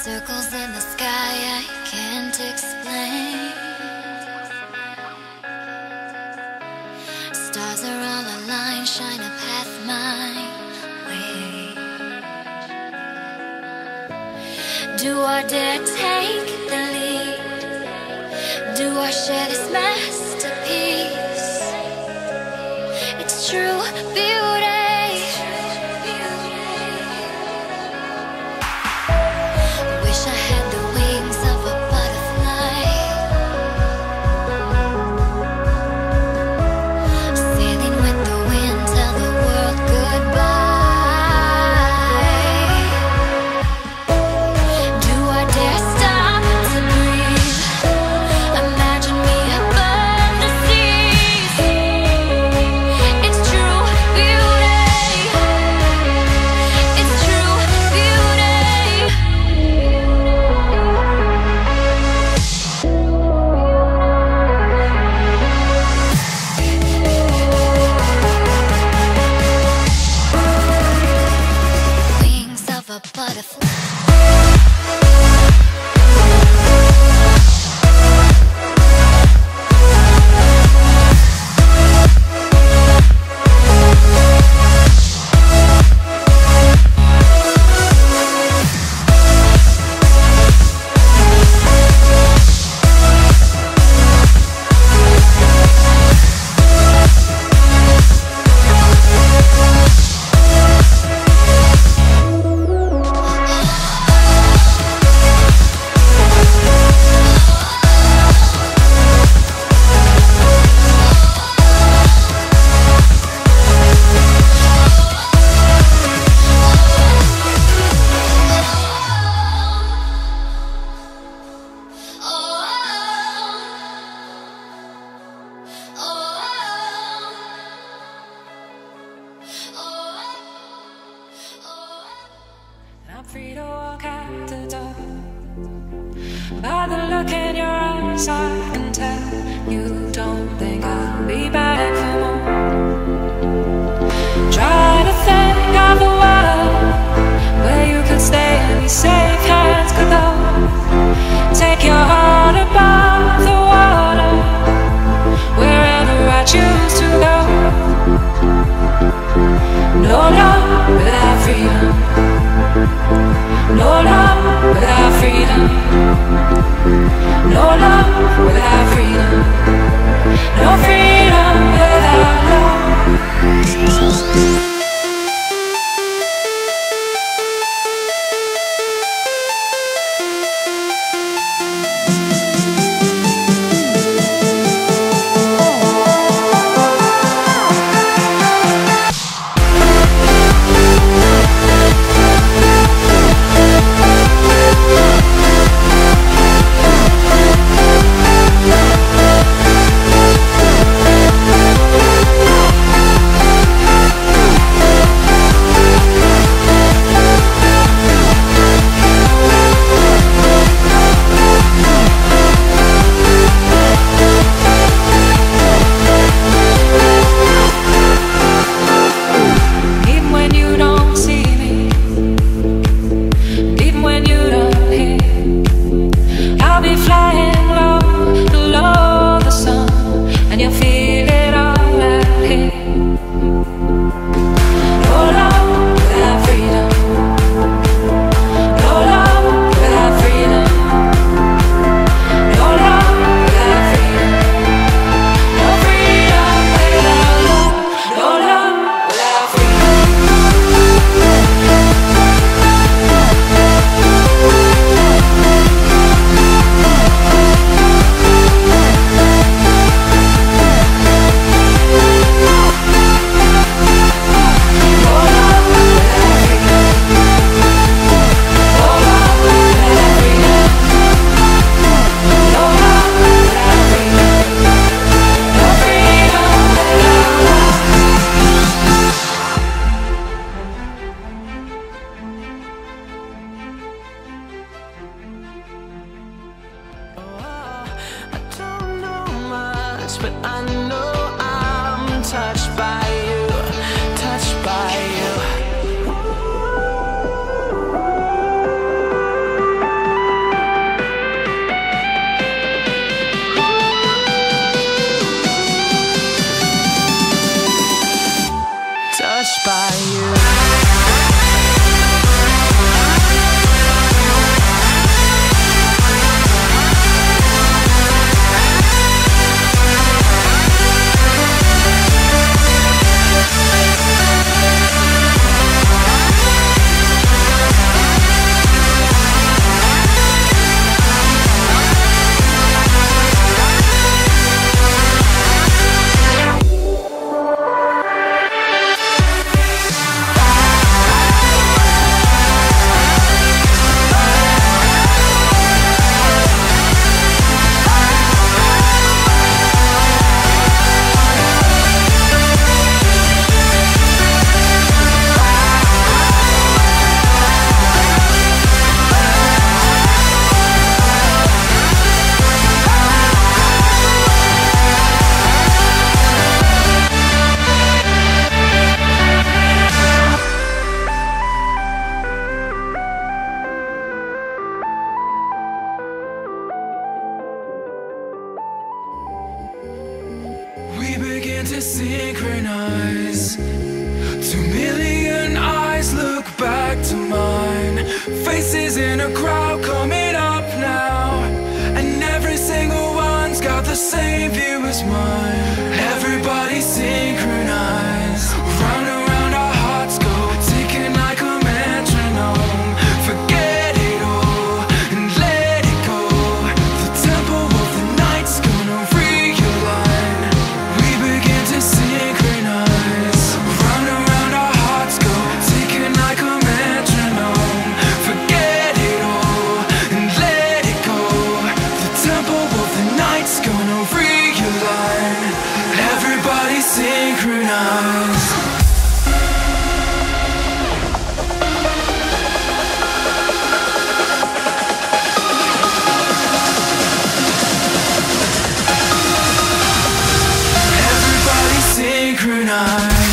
Circles in the sky I can't explain. Stars are all aligned, shine a path my way. Do I dare take the lead? Do I share this masterpiece? It's true beauty. Wish I had the wings of a butterfly, sailing with the wind, tell the world goodbye. Do I dare stop to breathe? Imagine me above the seas. It's true beauty. It's true beauty. Wings of a butterfly. I'm free to walk out the door. By the look in your eyes, I can tell you don't think I'll be back for more. Try to think of a world where you could stay and be safe, hands could go. Take your heart above the water, wherever I choose to go. No love without freedom. No love without freedom. No love without freedom. No freedom without love. Faces in a crowd coming up now, and every single one's got the same view as mine. Everybody synchronized, round and round our hearts go, ticking like a metronome. Forget it all and let it go. The tempo of the night's gonna realign. We begin to synchronize, round and round our hearts go, ticking like a metronome. Forget it all and let it go. The tempo of the night's gonna realign. Everybody synchronize. Everybody synchronize.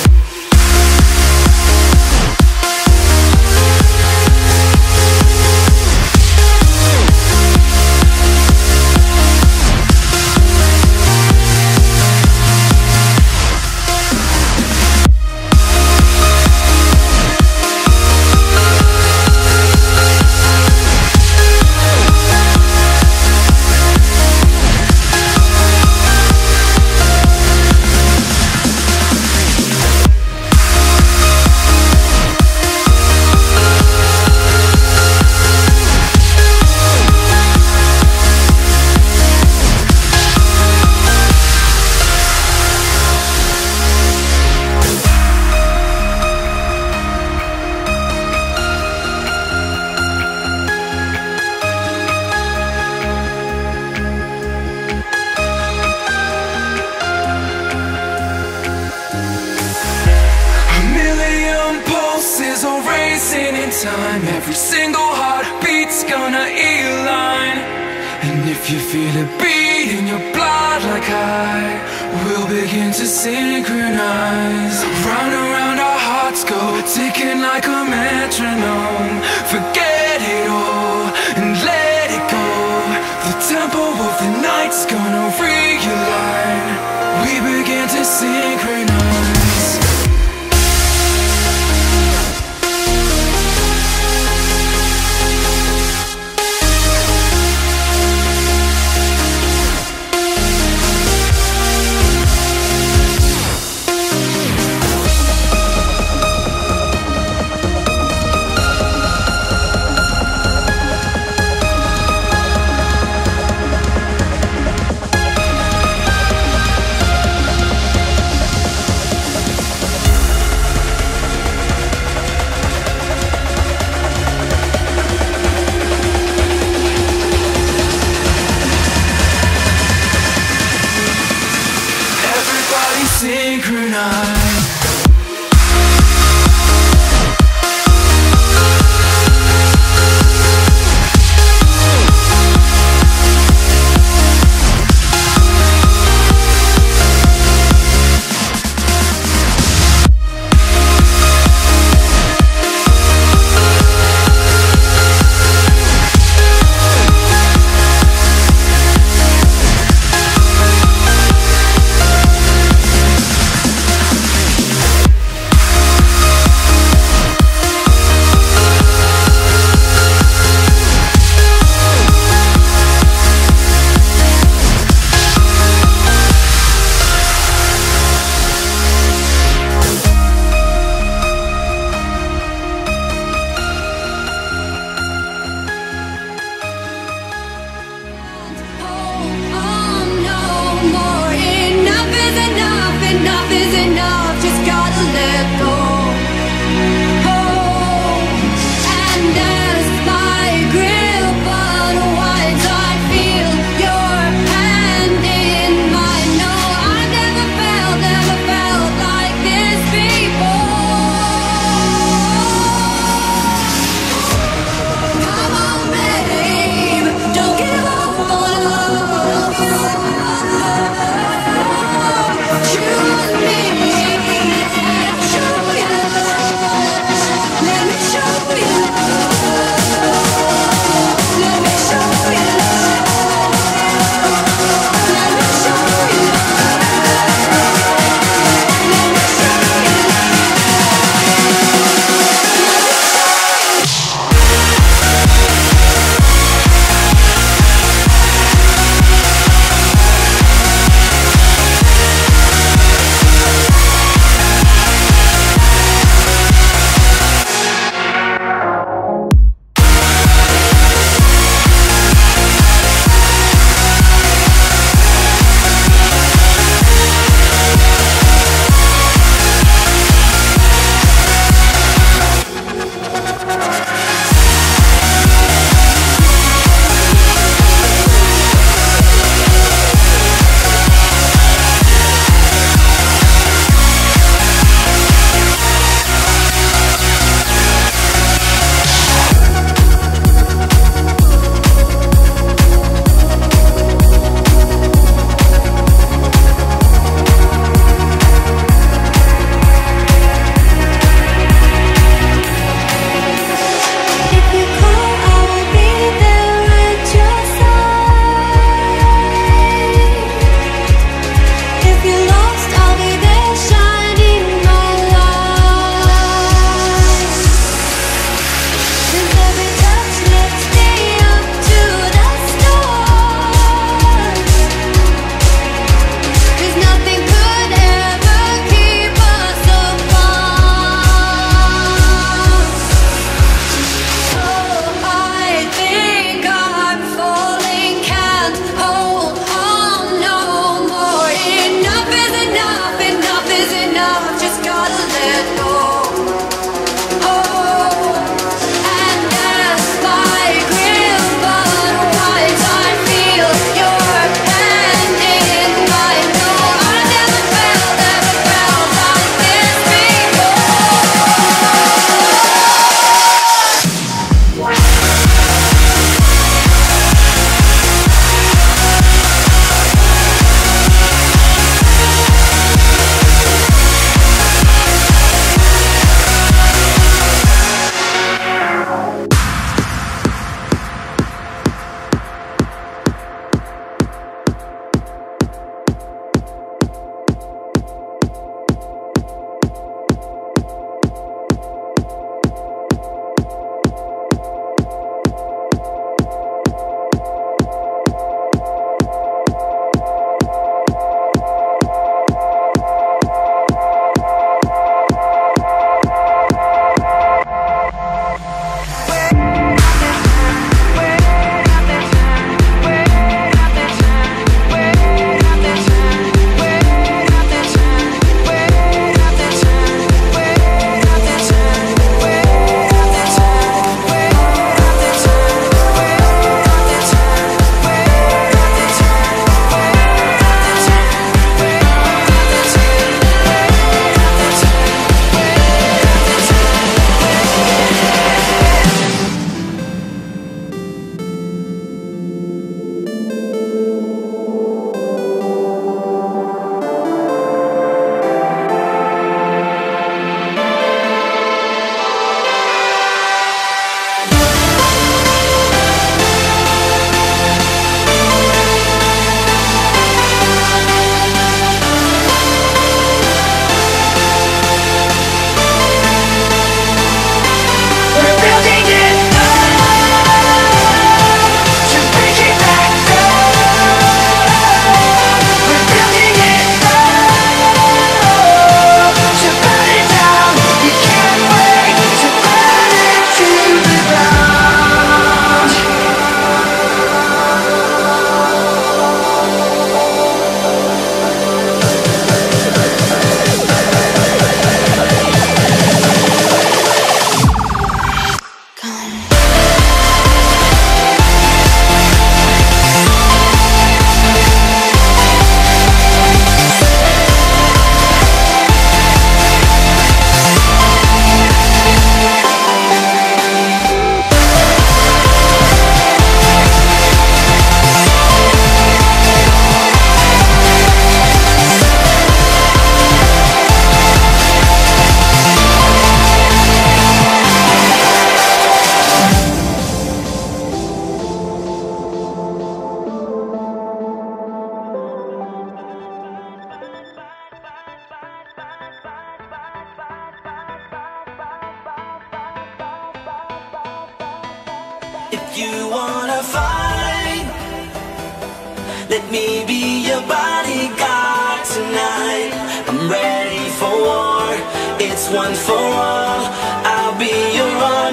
Time, every single heartbeat's gonna align. And if you feel it beat in your blood like I, we'll begin to synchronize. Round and round our hearts go, ticking like a metronome. Forget it all and let it go. The tempo of the night's gonna realign. We begin to synchronize. If you wanna fight, let me be your bodyguard tonight. I'm ready for war, it's one for all. I'll be your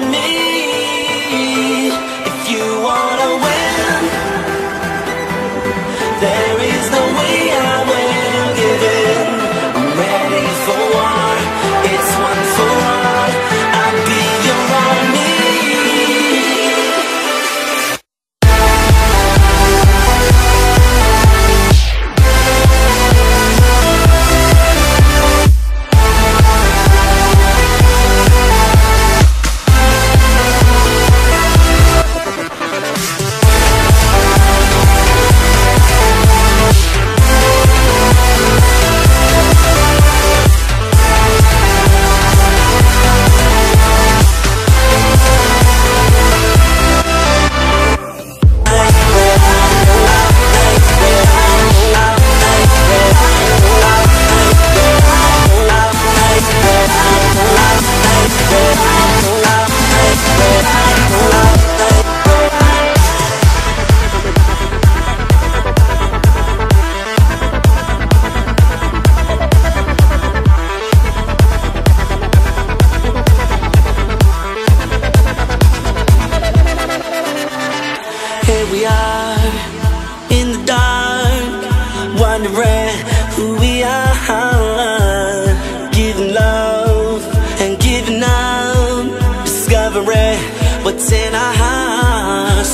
army. If you wanna win, there is no way I will give in. I'm ready for war, it's one for all. I'll be your army.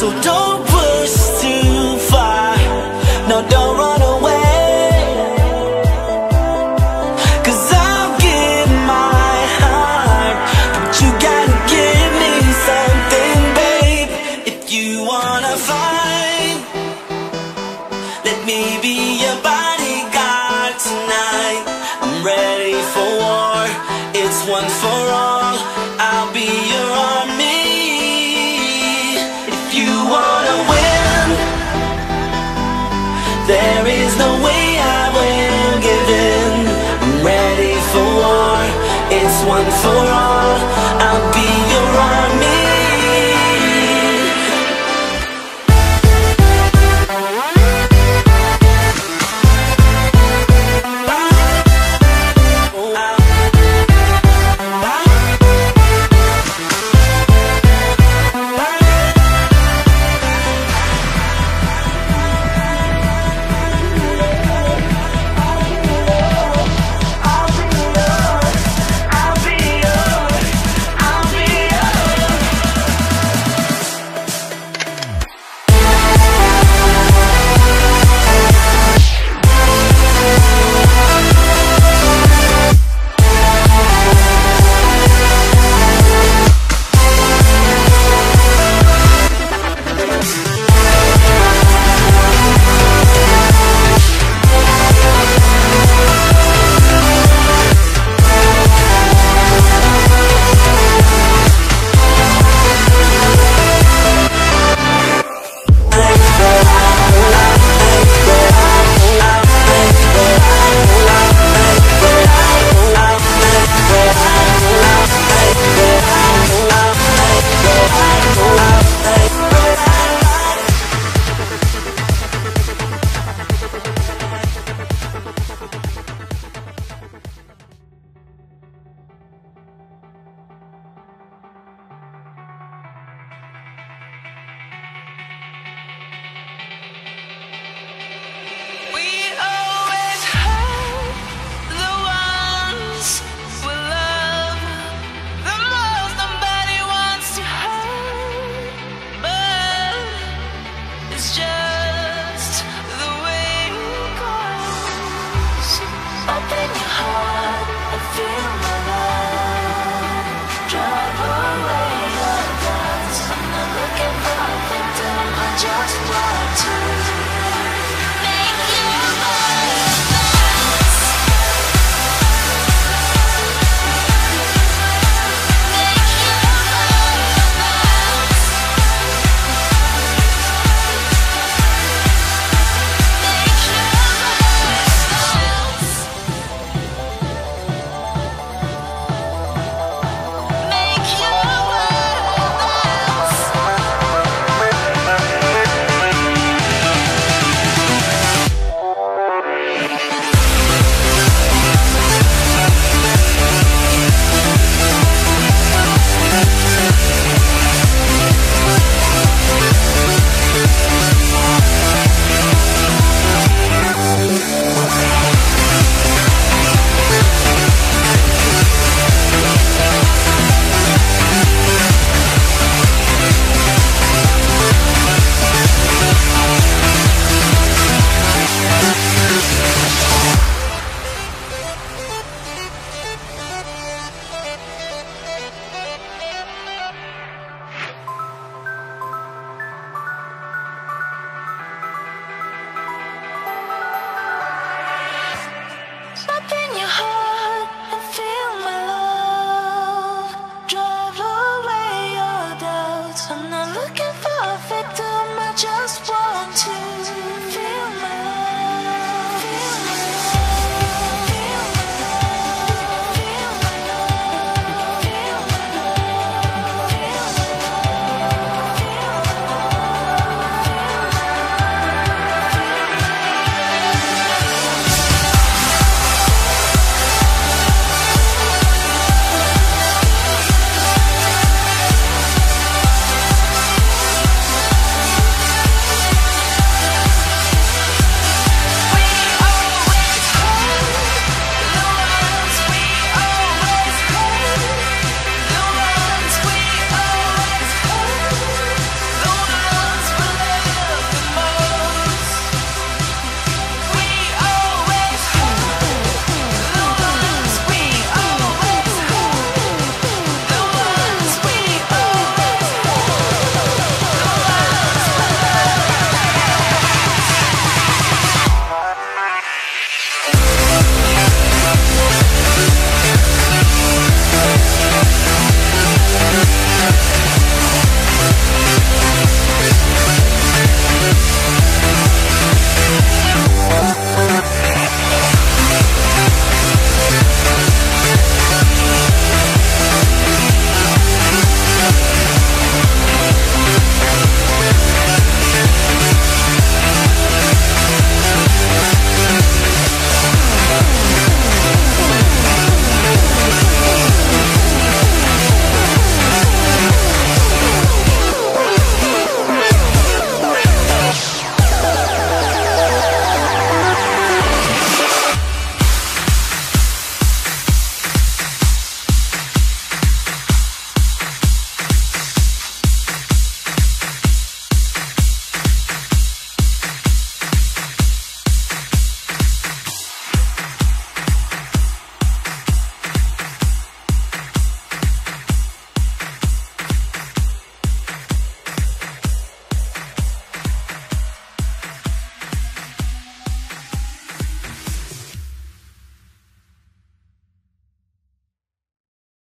So don't push too far. No, don't run away. 'Cause I'll give my heart, but you gotta give me something, babe. If you wanna fight, let me be your bodyguard tonight. I'm ready for war, it's one for all. I'll be your army. If you wanna win, there is no way I will give in. I'm ready for war, it's one for all.